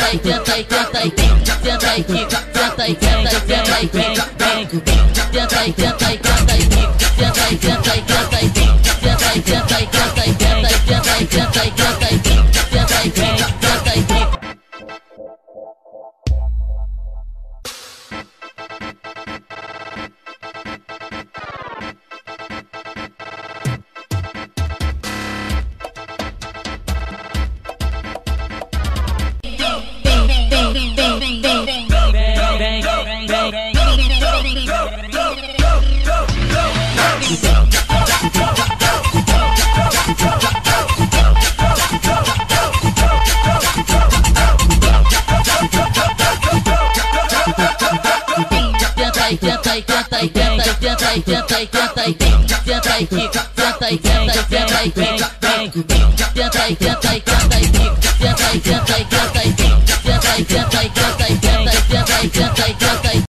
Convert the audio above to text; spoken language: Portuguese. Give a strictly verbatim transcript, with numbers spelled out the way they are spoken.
e tenta e tenta e tenta e quica, tenta e tenta e tenta e vem, vem, tenta e tenta e tenta e quica, tenta e tenta e tenta e tenta e tenta e tenta e tenta e tenta e tenta e tenta e tenta e vem, tenta e quica. Tenta e tenta e tenta e tenta e tenta e tenta e tenta e quica, tenta e tenta e tenta e vem, vem, tenta e tenta e tenta e quica, tenta e tenta e tenta e tenta e tenta e tenta e tenta e tenta e tenta e tenta e